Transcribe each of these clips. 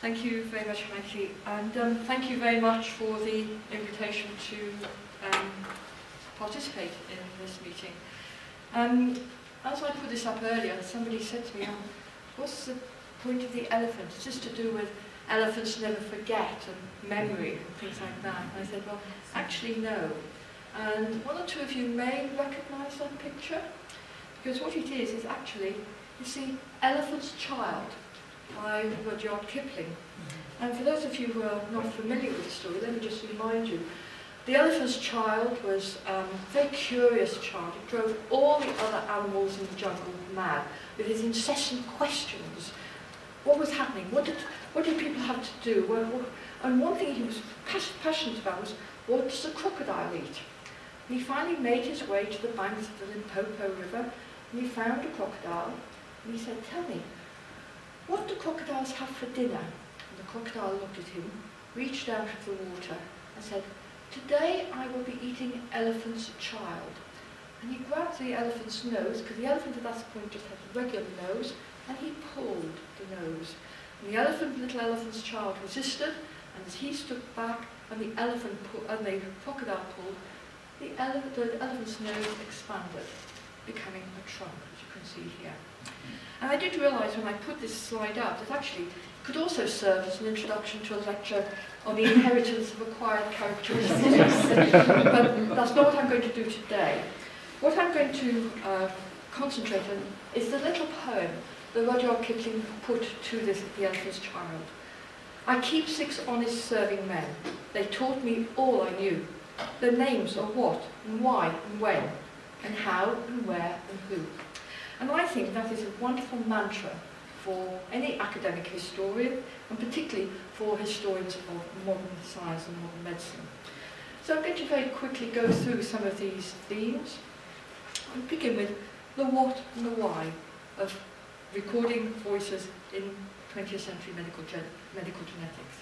Thank you very much, Mikey, and thank you very much for the invitation to participate in this meeting. As I put this up earlier, somebody said to me, what's the point of the elephant? It's just to do with elephants never forget and memory and things like that. And I said, well, actually no. And one or two of you may recognise that picture, because what it is actually, you see, Elephant's Child by Rudyard Kipling. And for those of you who are not familiar with the story, let me just remind you. The elephant's child was a very curious child. It drove all the other animals in the jungle mad with his incessant questions. What was happening? What did people have to do? And one thing he was passionate about was, what does a crocodile eat? And he finally made his way to the banks of the Limpopo River, and he found a crocodile, and he said, tell me, what do crocodiles have for dinner? And the crocodile looked at him, reached out of the water, and said, today I will be eating elephant's child. And he grabbed the elephant's nose, because the elephant at that point just had a regular nose, and he pulled the nose. And the little elephant's child resisted, and as he stood back, and the crocodile pulled, the elephant's nose expanded, becoming a trunk, as you can see here. And I did realise when I put this slide up that actually it could also serve as an introduction to a lecture on the inheritance of acquired characteristics. But that's not what I'm going to do today. What I'm going to concentrate on is the little poem that Rudyard Kipling put to the elephant's child. I keep 6 honest serving men. They taught me all I knew. Their names are what, and why, and when, and how, and where, and who. And I think that is a wonderful mantra for any academic historian, and particularly for historians of modern science and modern medicine. So I'm going to very quickly go through some of these themes. I'll begin with the what and the why of recording voices in 20th century medical genetics.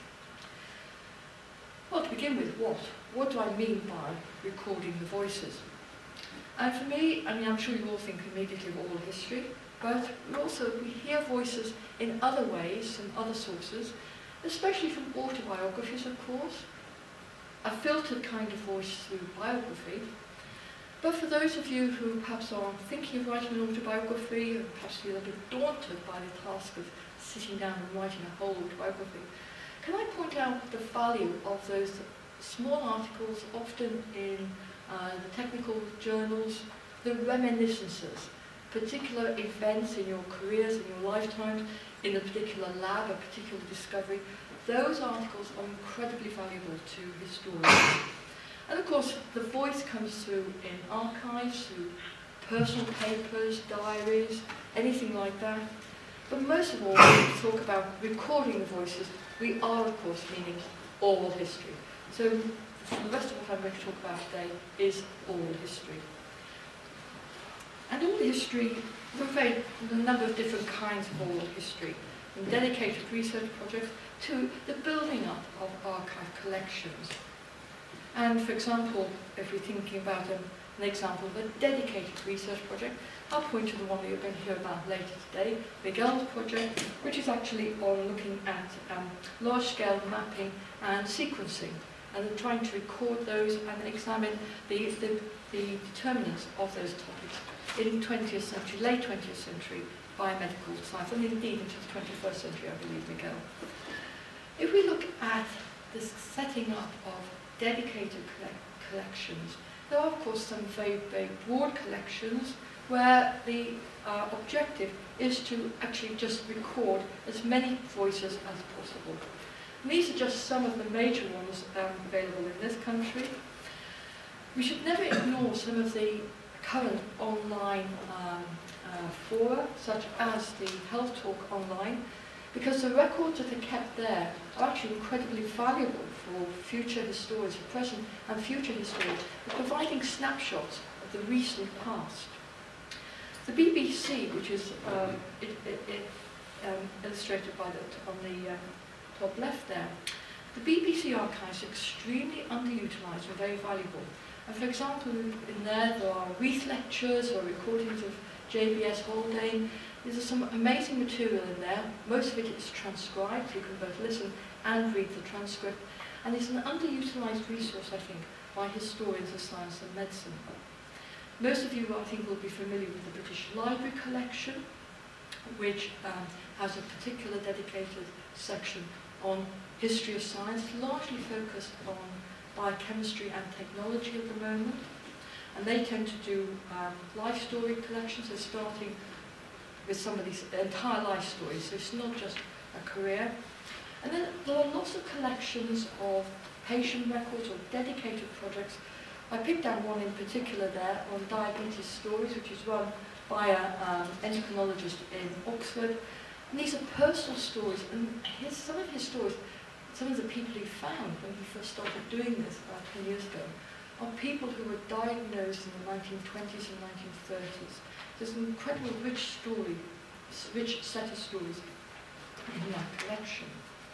Well, to begin with, what do I mean by recording the voices? And for me, I mean, I'm sure you all think immediately of oral history, but we hear voices in other ways, from other sources, especially from autobiographies, of course, a filtered kind of voice through biography. But for those of you who perhaps are thinking of writing an autobiography, and perhaps feel a bit daunted by the task of sitting down and writing a whole autobiography, can I point out the value of those small articles, often in the technical journals, the reminiscences, particular events in your careers, in your lifetimes, in a particular lab, a particular discovery. Those articles are incredibly valuable to historians. And of course, the voice comes through in archives, through personal papers, diaries, anything like that. But most of all, when we talk about recording the voices, we are, of course, meaning oral history. So the rest of what I'm going to talk about today is oral history. And oral history, there are a number of different kinds of oral history, from dedicated research projects to the building up of archive collections. And for example, if we're thinking about an example of a dedicated research project, I'll point to the one that you're going to hear about later today, Miguel's project, which is actually on looking at large-scale mapping and sequencing, and trying to record those and examine the determinants of those topics in 20th century, late 20th century biomedical science, and indeed into the 21st century, I believe, Miguel. If we look at the setting up of dedicated collections, there are, of course, some very, very broad collections where the objective is to actually just record as many voices as possible. And these are just some of the major ones available in this country. We should never ignore some of the current online fora, such as the Health Talk Online, because the records that are kept there are actually incredibly valuable for future historians, present and future historians, providing snapshots of the recent past. The BBC, which is illustrated by on the top left there, the BBC archives are extremely underutilised and very valuable. And for example, in there are Reith lectures or recordings of JBS Haldane. There's some amazing material in there. Most of it is transcribed, so you can both listen and read the transcript. And it's an underutilised resource, I think, by historians of science and medicine. Most of you, I think, will be familiar with the British Library collection, which has a particular dedicated section on history of science, largely focused on biochemistry and technology at the moment. And they tend to do life story collections, so starting with some of these entire life stories, so it's not just a career. And then there are lots of collections of patient records or dedicated projects. I picked out one in particular there on diabetes stories, which is run by an endocrinologist in Oxford. And these are personal stories, and some of his stories, some of the people he found when he first started doing this about 10 years ago, are people who were diagnosed in the 1920s and 1930s. There's an incredible rich set of stories in that collection.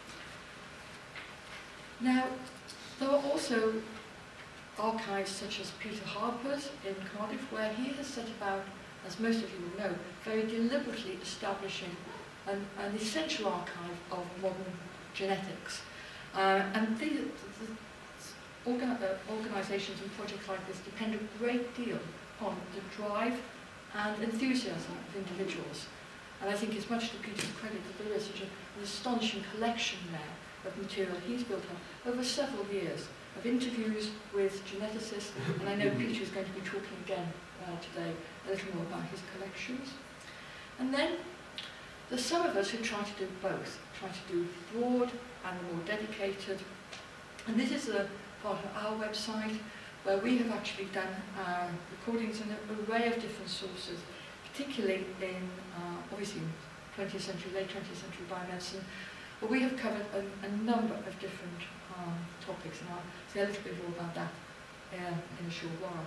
Now, there are also archives such as Peter Harper's in Cardiff, where he has set about, as most of you will know, very deliberately establishing an essential archive of modern genetics. And the organisations and projects like this depend a great deal on the drive and enthusiasm of individuals. And I think it's much to Peter's credit that there is such an astonishing collection there of material he's built up over several years of interviews with geneticists, and I know Peter is going to be talking again today a little more about his collections. And then there's some of us who try to do both, try to do broad and more dedicated. And this is a part of our website where we have actually done recordings in an array of different sources, particularly in, obviously, 20th century, late 20th century biomedicine, but we have covered a number of different topics, and I'll say a little bit more about that in a short while.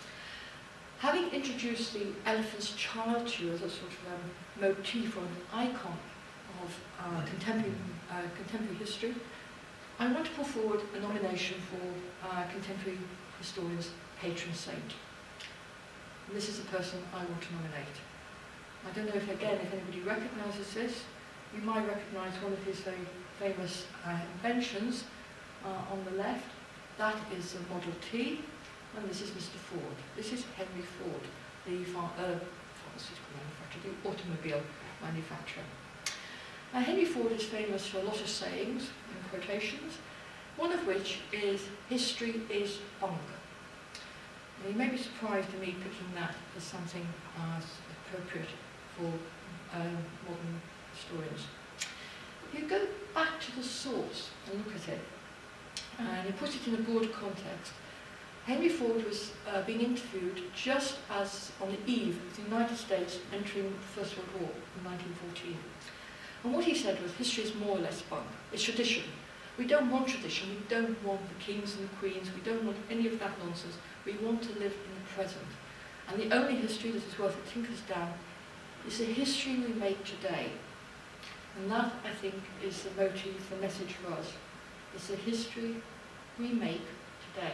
Having introduced the elephant's child to you as a sort of motif or an icon of contemporary history, I want to put forward a nomination for contemporary historians' patron saint. And this is the person I want to nominate. I don't know if anybody recognises this. You might recognise one of his very famous inventions on the left. That is the Model T, and this is Mr. Ford. This is Henry Ford, the pharmaceutical manufacturer, the automobile manufacturer. Now, Henry Ford is famous for a lot of sayings and quotations, one of which is, history is bunk. Now, you may be surprised at me picking that as something appropriate for modern historians. You go back to the source and look at it, and you put it in a broader context. Henry Ford was being interviewed just as on the eve of the United States entering the First World War in 1914. And what he said was, history is more or less bunk. It's tradition. We don't want tradition. We don't want the kings and the queens. We don't want any of that nonsense. We want to live in the present. And the only history that is worth a tinker's down is the history we make today. And that, I think, is the motif, the message for us. It's the history we make today.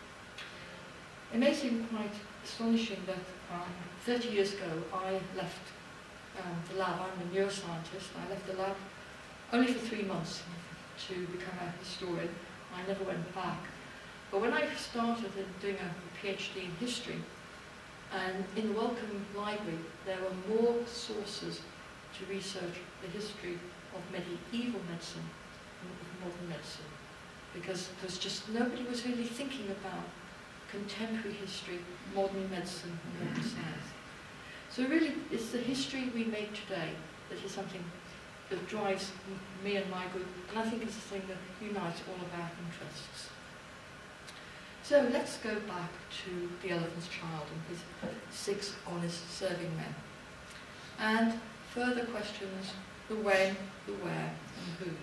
It may seem quite astonishing that 30 years ago I left the lab. I'm a neuroscientist. I left the lab only for 3 months to become a historian. I never went back. But when I started doing a PhD in history, and in the Wellcome Library there were more sources to research the history of medieval medicine than of modern medicine, because there's just nobody was really thinking about contemporary history, modern medicine, and modern science. So really, it's the history we make today that is something that drives me and my group, and I think it's the thing that unites all of our interests. So let's go back to the elephant's child and his 6 honest serving men. And further questions, the when, the where, and who.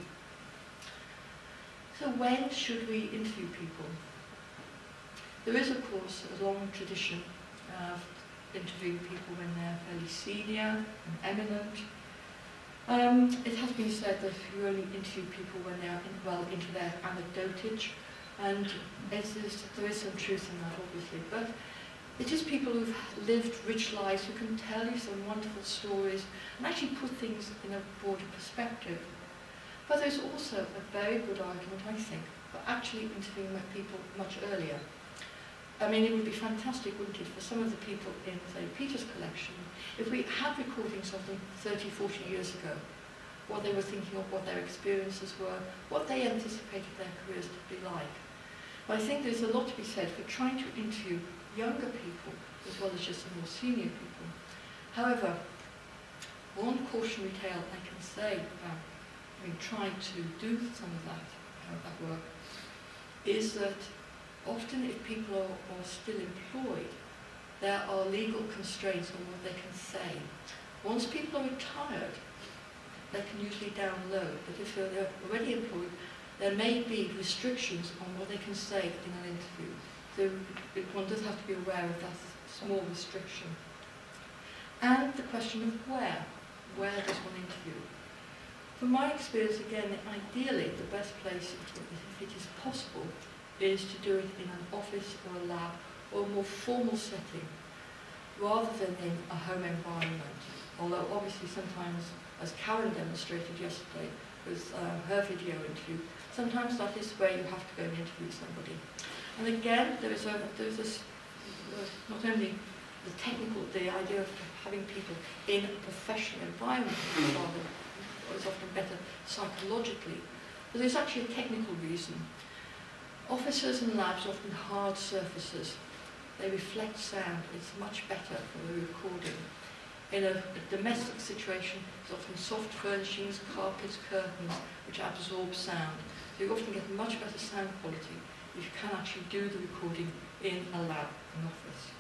So when should we interview people? There is, of course, a long tradition of interviewing people when they're fairly senior and eminent. It has been said that you only interview people when they're well into their anecdotage, and there is some truth in that, obviously. But It is people who've lived rich lives, who can tell you some wonderful stories and actually put things in a broader perspective. But there's also a very good argument, I think, for actually interviewing people much earlier. I mean, it would be fantastic, wouldn't it, for some of the people in, say, Peter's collection, if we had recordings of them 30, 40 years ago, what they were thinking of, what their experiences were, what they anticipated their careers to be like. But I think there's a lot to be said for trying to interview younger people as well as just the more senior people. However, one cautionary tale I can say about trying to do some of that work is that often if people are still employed, there are legal constraints on what they can say. Once people are retired, they can usually download, but if they're already employed, there may be restrictions on what they can say in an interview. So one does have to be aware of that small restriction. And the question of where does one interview? From my experience, again, ideally the best place, if it is possible, is to do it in an office or a lab or a more formal setting, rather than in a home environment. Although obviously sometimes, as Karen demonstrated yesterday with her video interview, sometimes that is where you have to go and interview somebody. And again, there is not only the idea of having people in a professional environment is often better psychologically, but there's actually a technical reason. Offices and labs are often hard surfaces. They reflect sound. It's much better for the recording. In a domestic situation, it's often soft furnishings, carpets, curtains, which absorb sound. So you often get much better sound quality if you can actually do the recording in a lab, an office.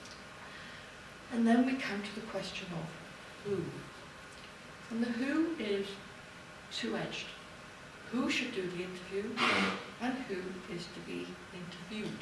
And then we come to the question of who. And the who is two-edged. Who should do the interview and who is to be interviewed.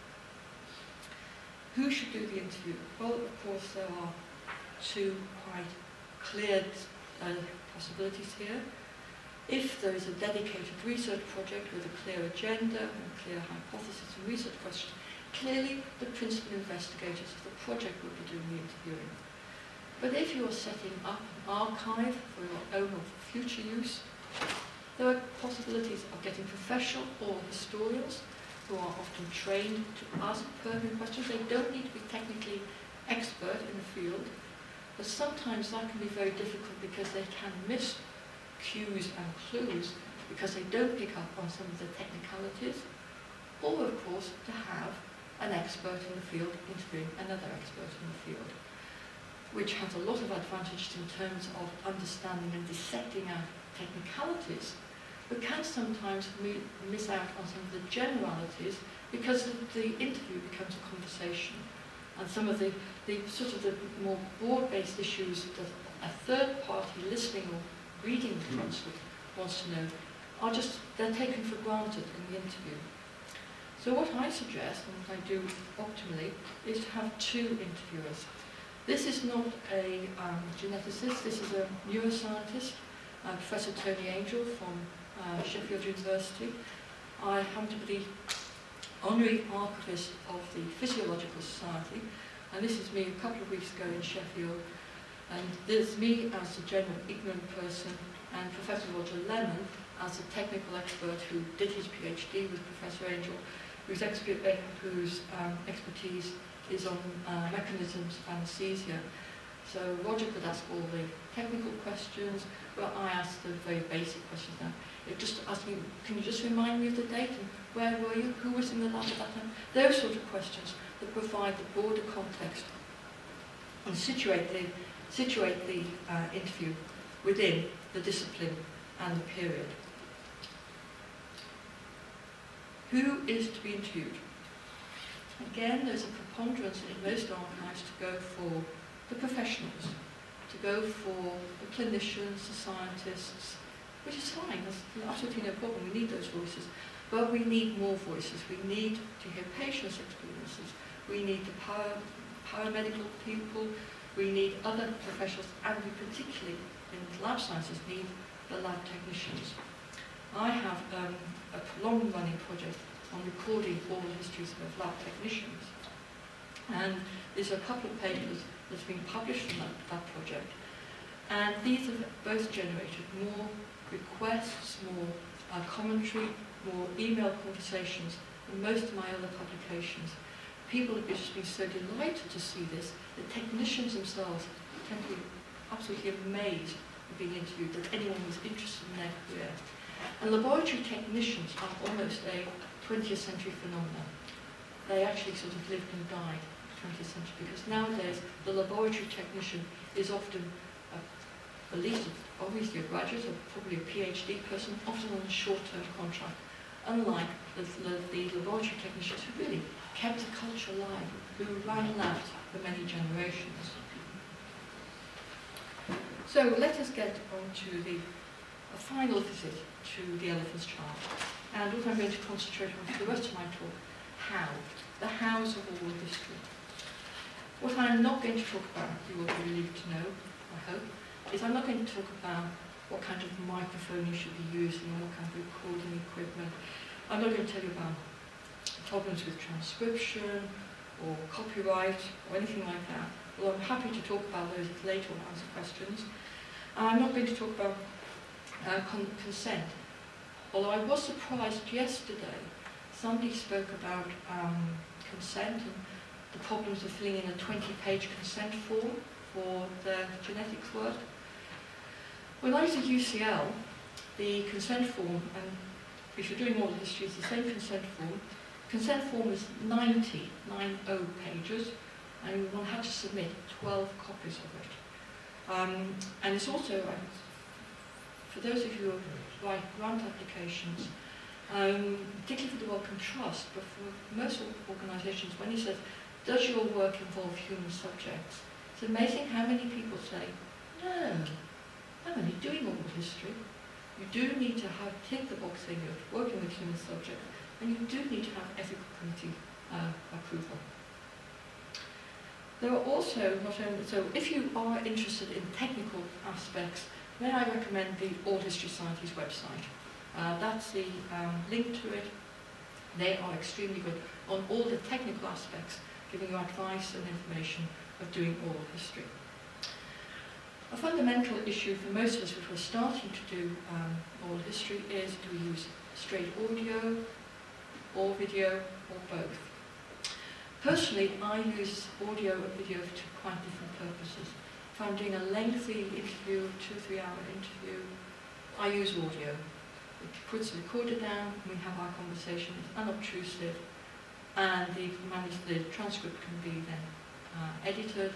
Who should do the interview? Well, of course, there are two quite clear possibilities here. If there is a dedicated research project with a clear agenda and clear hypothesis and research questions, clearly the principal investigators of the project will be doing the interviewing. But if you are setting up an archive for your own or for future use, there are possibilities of getting professional or historians who are often trained to ask pertinent questions. They don't need to be technically expert in the field, but sometimes that can be very difficult because they can miss cues and clues because they don't pick up on some of the technicalities, or of course to have an expert in the field interviewing another expert in the field, which has a lot of advantages in terms of understanding and dissecting out technicalities, but can sometimes miss out on some of the generalities because the interview becomes a conversation. And some of the sort of the more broad-based issues that a third party listening or reading the transcript wants to know are just, they're taken for granted in the interview. So what I suggest, and what I do optimally, is to have two interviewers. This is not a geneticist, this is a neuroscientist, Professor Tony Angel from Sheffield University. I happen to be the honorary archivist of the Physiological Society, and this is me a couple of weeks ago in Sheffield. And there's me as a general ignorant person, and Professor Roger Lennon as a technical expert who did his PhD with Professor Angel, whose expertise is on mechanisms of anesthesia. So Roger could ask all the technical questions, well, I asked the very basic questions now. It just asked me, can you just remind me of the date, and where were you, who was in the lab at that time? Those sort of questions that provide the broader context and situate the interview within the discipline and the period. Who is to be interviewed? Again, there's a preponderance in most archives to go for the professionals, to go for the clinicians, the scientists, which is fine, there's absolutely no problem, we need those voices. But we need more voices, we need to hear patients' experiences, we need the paramedical people, we need other professionals, and we particularly, in lab sciences, need the lab technicians. I have a long-running project on recording all the histories of lab technicians. And there's a couple of papers that's been published from that project. And these have both generated more requests, more commentary, more email conversations than most of my other publications. People have just been so delighted to see this. The technicians themselves tend to be absolutely amazed at being interviewed, that anyone was interested in their career. And laboratory technicians are almost a 20th century phenomenon. They actually sort of lived and died in the 20th century, because nowadays the laboratory technician is often at least obviously a graduate or probably a PhD person, often on a short-term contract, unlike the laboratory technicians who really kept the culture alive, who ran that for many generations. So let us get on to a final visit to the elephant's child. And what I'm going to concentrate on for the rest of my talk, how. The hows of oral history. What I'm not going to talk about, you will be relieved to know, I hope, is I'm not going to talk about what kind of microphone you should be using, what kind of recording equipment. I'm not going to tell you about problems with transcription or copyright or anything like that. Well, I'm happy to talk about those later or answer questions. I'm not going to talk about consent. Although I was surprised yesterday, somebody spoke about consent and the problems of filling in a 20-page consent form for their genetics work. When I was at UCL, the consent form, and if you're doing oral history, it's the same consent form. Consent form is 90 pages, and one had to submit 12 copies of it. And it's also, for those of you who write grant applications, particularly for the Wellcome Trust, but for most organisations, when he says, does your work involve human subjects? It's amazing how many people say, no, I'm only doing oral history. You do need to tick the box saying you're working with human subjects, and you do need to have ethical committee approval. There are also not only, so if you are interested in technical aspects, then I recommend the Oral History Society's website. That's the link to it. They are extremely good on all the technical aspects, giving you advice and information of doing oral history. A fundamental issue for most of us if we're starting to do oral history is, do we use straight audio, or video, or both? Personally, I use audio and video for quite different purposes. If I'm doing a lengthy interview, 2-3 hour interview, I use audio. It puts the recorder down, and we have our conversation, it's unobtrusive, and the transcript can be then edited,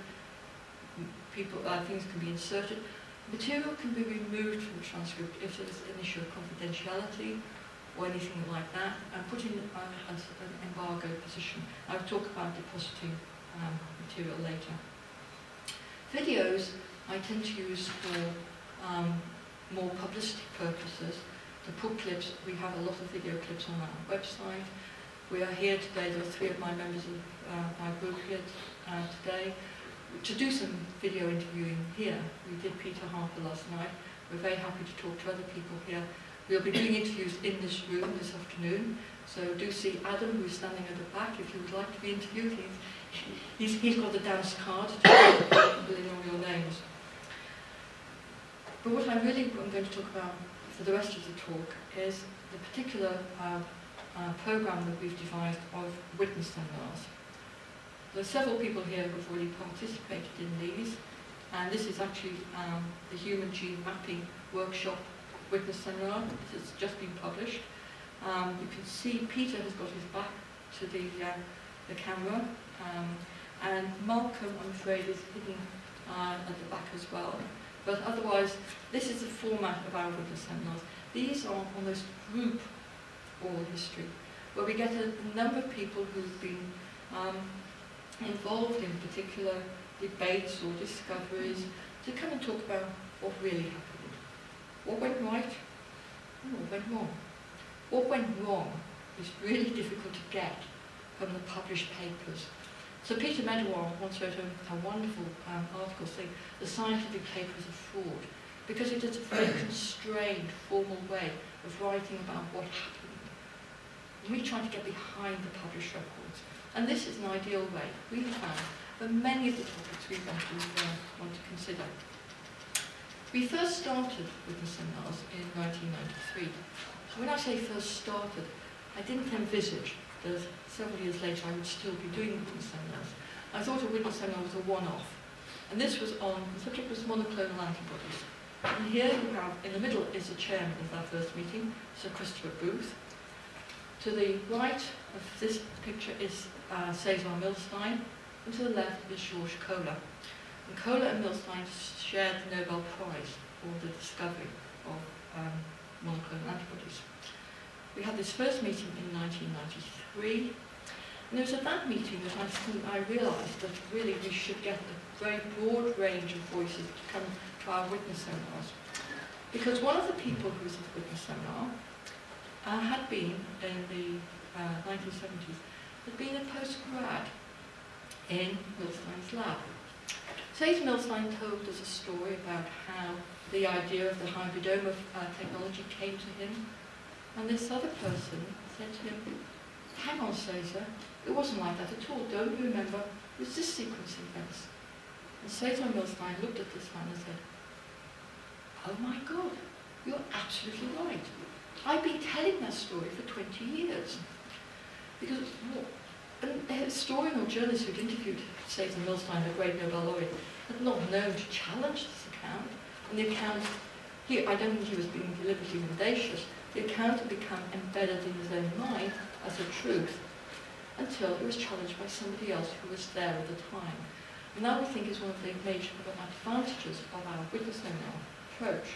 things can be inserted. Material can be removed from the transcript if there's an issue of confidentiality or anything like that, and put in an embargo position. I'll talk about depositing material later. Videos I tend to use for more publicity purposes. To put clips, we have a lot of video clips on our website. We are here today, there are 3 of my members of my group here today, to do some video interviewing here. We did Peter Harper last night. We're very happy to talk to other people here. We'll be doing interviews in this room this afternoon, so do see Adam, who's standing at the back, if you would like to be interviewed. He's got the dance card to fill in all your names. But what I'm going to talk about for the rest of the talk is the particular programme that we've devised of witness seminars. There are several people here who have already participated in these, and this is actually the Human Gene Mapping Workshop Witness Seminar. This has just been published. You can see Peter has got his back to the camera, and Malcolm, I'm afraid, is hidden at the back as well. But otherwise, this is the format of our witness seminars. These are almost group oral history, where we get a number of people who've been involved in particular debates or discoveries to come and talk about what really happened. What went right and what went wrong. What went wrong is really difficult to get from the published papers. So Peter Medawar once wrote a wonderful article saying the scientific paper is a fraud because it is a very constrained, formal way of writing about what happened. We try to get behind the published records. And this is an ideal way, we have found, for many of the topics we want to consider. We first started witness seminars in 1993. So when I say first started, I didn't envisage that several years later I would still be doing witness seminars. I thought a witness seminar was a one-off. And this was on, the subject was monoclonal antibodies. And here you have, in the middle is the chairman of that first meeting, Sir Christopher Booth. To the right of this picture is Cesar Milstein, and to the left is Georges Kohler. And Kohler and Milstein shared the Nobel Prize for the discovery of monoclonal antibodies. We had this first meeting in 1993, and it was at that meeting that I realised that really we should get a very broad range of voices to come to our witness seminars. Because one of the people who was at the witness seminar had been, in the 1970s, had been a postgrad in Milstein's lab. Cesar Milstein told us a story about how the idea of the hybridoma technology came to him, and this other person said to him, hang on Cesar, it wasn't like that at all, don't you remember, it was this sequencing events. And Cesar Milstein looked at this man and said, oh my God, you're absolutely right. I've been telling that story for 20 years. Because a historian or journalist who'd interviewed Cesar Milstein, the great Nobel laureate, had not known to challenge this account. And the account, I don't think he was being deliberately mendacious, the account had become embedded in his own mind as a truth until it was challenged by somebody else who was there at the time. And that, I think, is one of the major advantages of our witness seminar approach.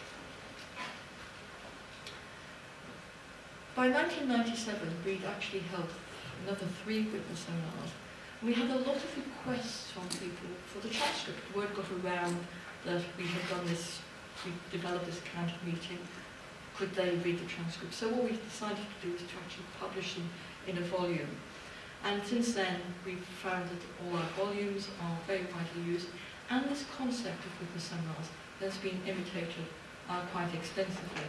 By 1997, we'd actually held another 3 witness seminars, and we had a lot of requests from people for the transcript. Word got around that we had done this, we developed this kind of meeting. Could they read the transcript? So what we decided to do is to actually publish them in a volume. And since then, we've found that all our volumes are very widely used, and this concept of witness seminars has been imitated quite extensively.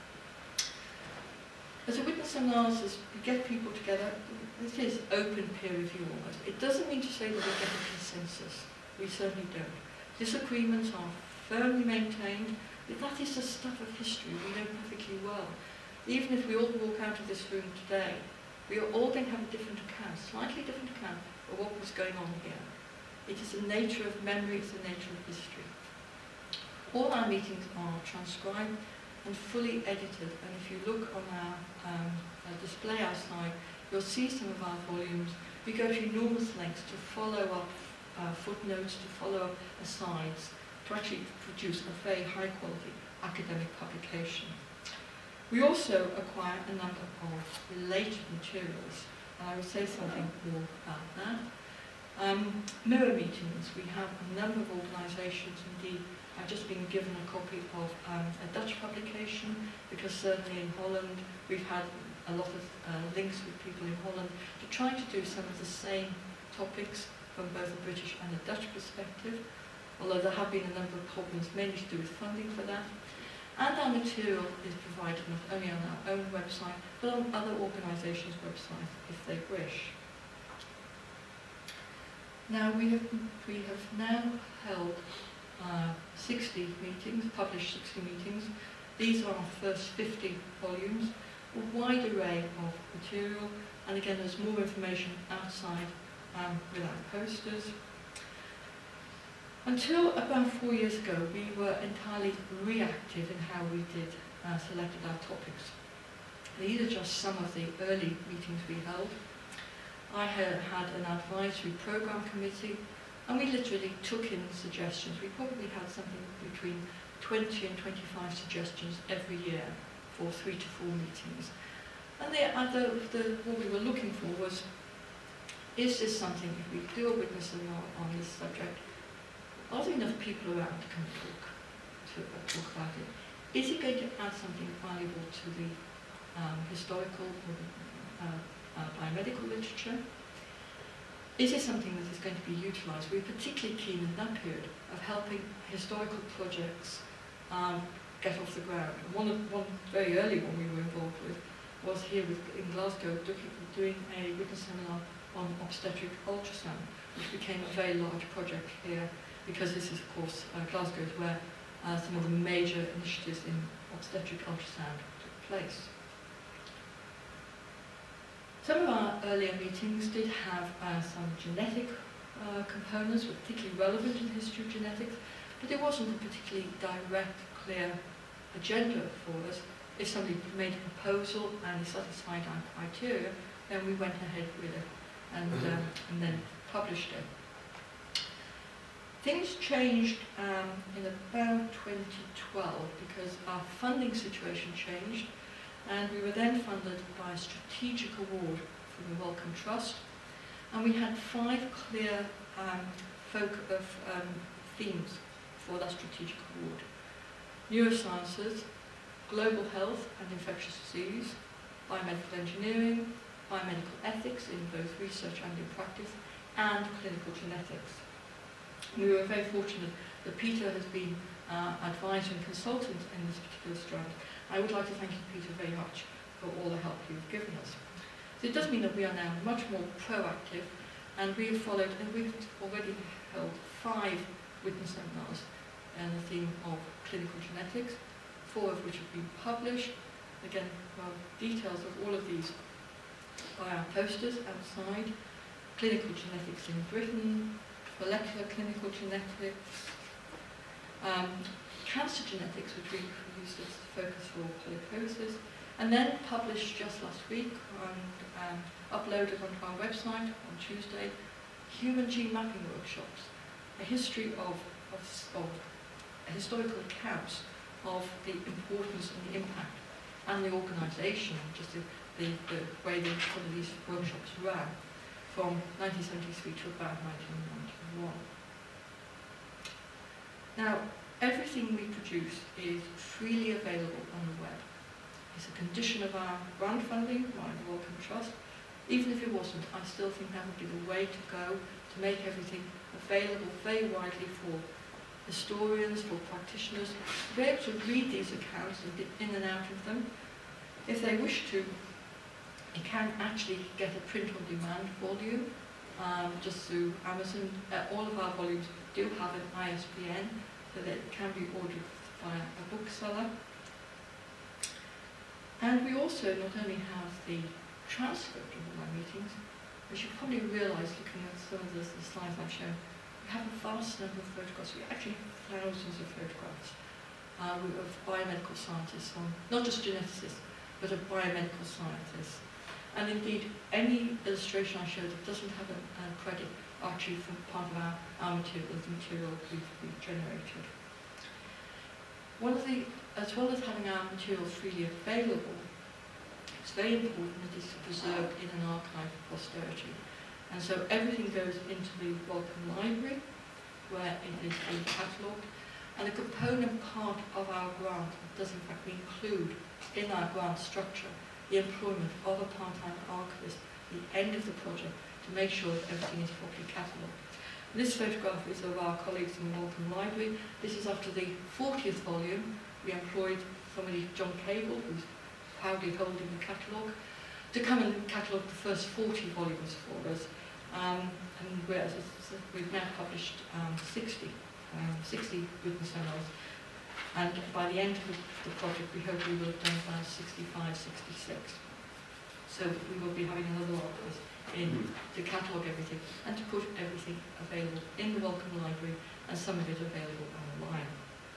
As a witness seminars, as we get people together, this is open peer review almost. It doesn't mean to say that we get a consensus. We certainly don't. Disagreements are firmly maintained, but that is the stuff of history we know perfectly well. Even if we all walk out of this room today, we are all going to have a different account, slightly different account of what was going on here. It is the nature of memory, it's the nature of history. All our meetings are transcribed and fully edited, and if you look on our display outside, you'll see some of our volumes. We go to enormous lengths to follow up footnotes, to follow up asides, to actually produce a very high quality academic publication. We also acquire a number of related materials, and I will say something more about that. Mirror meetings, we have a number of organisations, indeed I've just been given a copy of a Dutch publication, because certainly in Holland we've had a lot of links with people in Holland to try to do some of the same topics from both a British and a Dutch perspective, although there have been a number of problems mainly to do with funding for that. And our material is provided not only on our own website, but on other organisations' websites if they wish. Now we have now held 60 meetings, published 60 meetings. These are our first 50 volumes, a wide array of material, and again there's more information outside with our posters. Until about 4 years ago, we were entirely reactive in how we selected our topics. These are just some of the early meetings we held. I had an advisory program committee, and we literally took in suggestions. We probably had something between 20 and 25 suggestions every year for 3 to 4 meetings. And what we were looking for was, is this something, if we do a witness seminar on this subject, are there enough people around to come and talk about it? Is it going to add something valuable to the historical or biomedical literature? Is it something that is going to be utilised? We were particularly keen in that period of helping historical projects get off the ground. One very early one we were involved with was here in Glasgow doing a witness seminar on obstetric ultrasound, which became a very large project here, because this is, of course, Glasgow is where some of the major initiatives in obstetric ultrasound took place. Some of our earlier meetings did have some genetic components, were particularly relevant in the history of genetics, but there wasn't a particularly direct, clear agenda for us. If somebody made a proposal and they satisfied our criteria, then we went ahead with it and then published it. Things changed in about 2012 because our funding situation changed, and we were then funded by a strategic award from the Wellcome Trust, and we had 5 clear themes for that strategic award: neurosciences, global health and infectious disease, biomedical engineering, biomedical ethics in both research and in practice, and clinical genetics. We were very fortunate that Peter has been advisor and consultant in this particular strand. I would like to thank you, Peter, very much for all the help you've given us. So it does mean that we are now much more proactive, and we have followed, and we've already held 5 witness seminars on the theme of clinical genetics, 4 of which have been published. Again, well, details of all of these by our posters outside. Clinical genetics in Britain, molecular clinical genetics, cancer genetics, which we used as the focus for polyposis, and then published just last week and uploaded onto our website on Tuesday, human gene mapping workshops, a history of historical accounts of the importance and the impact and the organisation, just the way that some of these workshops ran from 1973 to about 1991. Now, everything we produce is freely available on the web. It's a condition of our grant funding by the Wellcome Trust. Even if it wasn't, I still think that would be the way to go to make everything available very widely for historians, for practitioners, to be able to read these accounts and get in and out of them. If they wish to, you can actually get a print-on-demand volume just through Amazon. All of our volumes do have an ISBN, so that it can be ordered by a bookseller. And we also not only have the transcript of all our meetings, as you probably realise looking at some of the slides I've shown, we have a vast number of photographs. We actually have thousands of photographs of biomedical scientists, not just geneticists, but of biomedical scientists. And indeed, any illustration I show that doesn't have a credit are actually from part of our material, the material we've generated. As well as having our material freely available, it's very important that it's preserved in an archive for posterity. And so everything goes into the Wellcome Library, where it is being catalogued. And a component part of our grant does in fact include, in our grant structure, the employment of a part-time archivist at the end of the project to make sure that everything is properly catalogued. This photograph is of our colleagues in the Wellcome Library. This is after the 40th volume. We employed somebody, John Cable, who's proudly holding the catalogue, to come and catalogue the first 40 volumes for us. And we've now published 60 witness seminars. And by the end of the project, we hope we will have done about 65, 66. So we will be having another archivist in to catalogue everything and to put everything available in the Wellcome Library and some of it available online.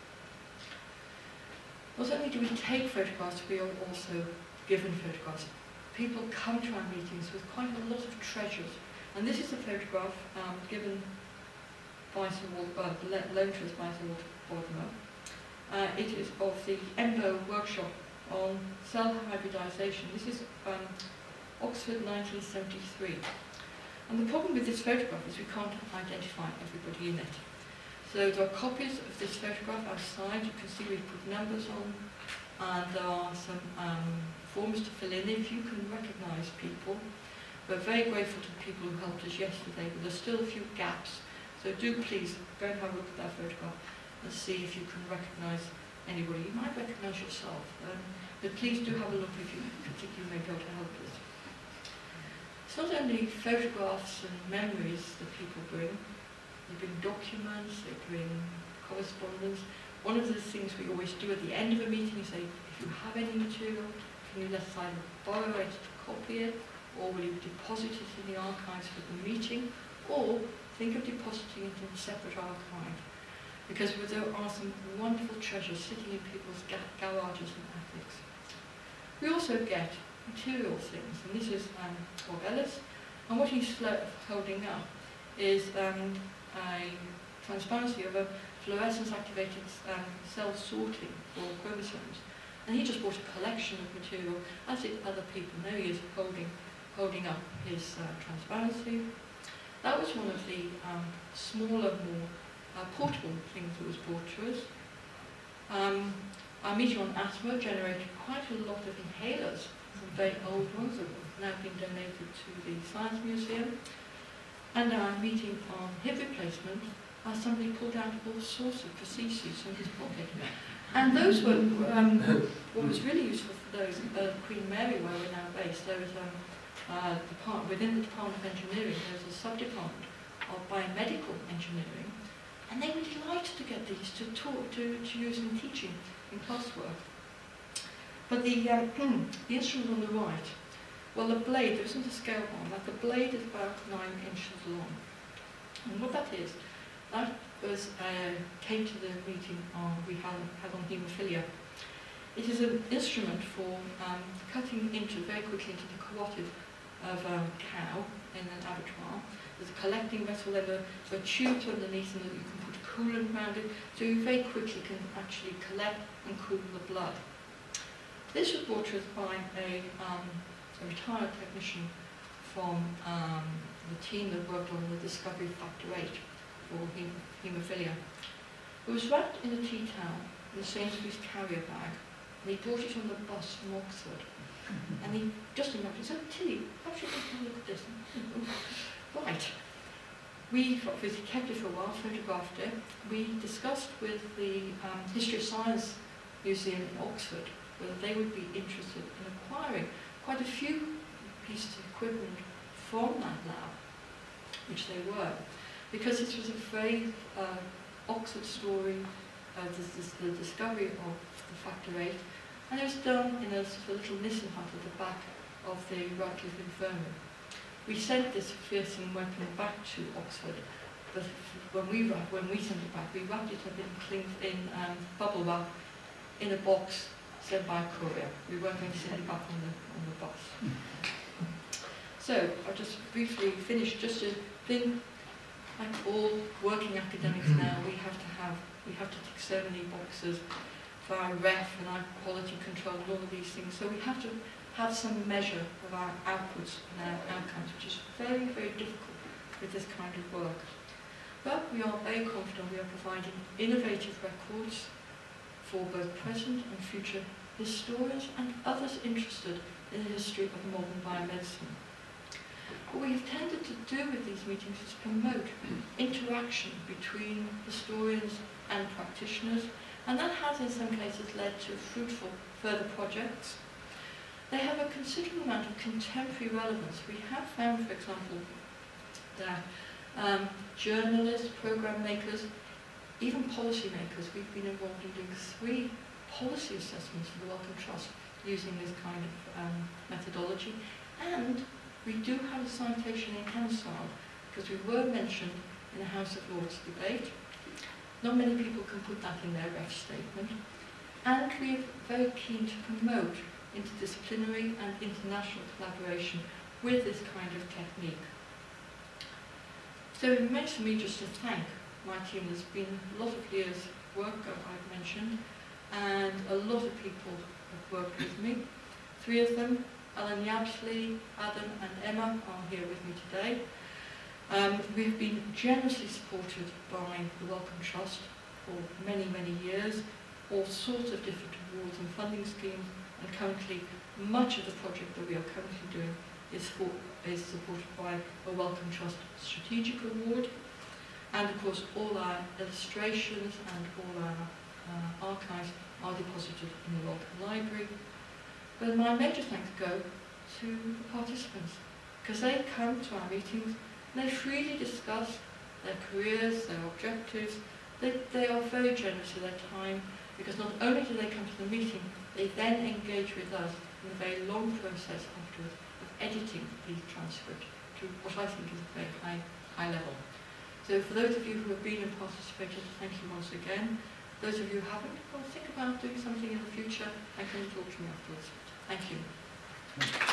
Not only do we take photographs, we are also given photographs. People come to our meetings with quite a lot of treasures. And this is a photograph given by Sir Walter, loaned to us by Sir Walter. It is of the EMBO workshop on cell hybridization. This is Oxford 1973. And the problem with this photograph is we can't identify everybody in it. So there are copies of this photograph outside. You can see we've put numbers on, and there are some forms to fill in if you can recognise people. We're very grateful to the people who helped us yesterday, but there's still a few gaps. So do please go and have a look at that photograph and see if you can recognise anybody. You might recognise yourself, but please do have a look if you particularly may be able to help us. It's not only photographs and memories that people bring. They bring documents, they bring correspondence. One of the things we always do at the end of a meeting is say, if you have any material, can you let us either borrow it to copy it, or will you deposit it in the archives for the meeting, or think of depositing it in a separate archive. Because there are some wonderful treasures sitting in people's garages and attics. We also get material things, and this is Bob Ellis, and what he's holding up is a transparency of a fluorescence activated cell sorting for chromosomes. And he just bought a collection of material, as did other people. There he is holding up his transparency. That was one of the smaller, more portable things that was brought to us. Our meeting on asthma generated quite a lot of inhalers, some very old ones that have now been donated to the Science Museum. And our meeting on hip replacement, somebody pulled out all sorts of prostheses from his pocket. And those were, what was really useful for those, Queen Mary, where we're now based, there was within the Department of Engineering, there was a sub-department of biomedical engineering, and they were delighted to get these to use in teaching, in classwork. But the instrument on the right, well, the blade, there isn't a scale on that, the blade is about 9 inches long. And what that is, that was, came to the meeting we had on haemophilia. It is an instrument for cutting very quickly into the carotid of a cow in an abattoir. There's a collecting vessel there, so a tube underneath, and you can put coolant around it, so you very quickly can actually collect and cool the blood. This was brought to us by a retired technician from the team that worked on the discovery of factor 8 for haemophilia. It was wrapped in a tea towel in the Sainsbury's carrier bag, and he brought it on the bus from Oxford. And he just imagined, so Tilly, how should we look at this? Right. We obviously kept it for a while, photographed it. We discussed with the History of Science Museum in Oxford whether they would be interested in acquiring quite a few pieces of equipment from that lab, which they were, because this was a very Oxford story, the discovery of the factor 8, and it was done in a sort of little Nissen hut at the back of the Radcliffe Infirmary. We sent this fearsome weapon back to Oxford, but when we sent it back, we wrapped it up in bubble wrap in a box sent by a courier. We weren't going to send it back on the bus. So I'll just briefly finish. Just to think, like all working academics now, we have to tick so many boxes for our ref and our quality control and all of these things. So we have to have some measure of our outputs and our outcomes, which is very, very difficult with this kind of work. But we are very confident we are providing innovative records for both present and future historians and others interested in the history of modern biomedicine. What we have tended to do with these meetings is promote interaction between historians and practitioners, and that has in some cases led to fruitful further projects. They have a considerable amount of contemporary relevance. We have found, for example, that journalists, program makers, even policy makers, we've been involved in doing 3 policy assessments for the Wellcome Trust using this kind of methodology. And we do have a citation in Hansard, because we were mentioned in the House of Lords debate. Not many people can put that in their ref statement. And we are very keen to promote interdisciplinary and international collaboration with this kind of technique. So it remains for me just to thank my team. There's been a lot of years' work, I've mentioned, and a lot of people have worked with me. 3 of them, Alan Yabsley, Adam and Emma, are here with me today. We've been generously supported by the Wellcome Trust for many, many years, all sorts of different awards and funding schemes, and currently much of the project that we are currently doing is supported by a Wellcome Trust Strategic Award, and of course all our illustrations and all our archives are deposited in the Wellcome Library. But my major thanks go to the participants. because they come to our meetings and they freely discuss their careers, their objectives. They are very generous with their time, because not only do they come to the meeting, they then engage with us in a very long process afterwards of editing the transcript to what I think is a very high level. So for those of you who have been and participated, thank you once again. Those of you who haven't, well, think about doing something in the future and can talk to me afterwards. Thank you.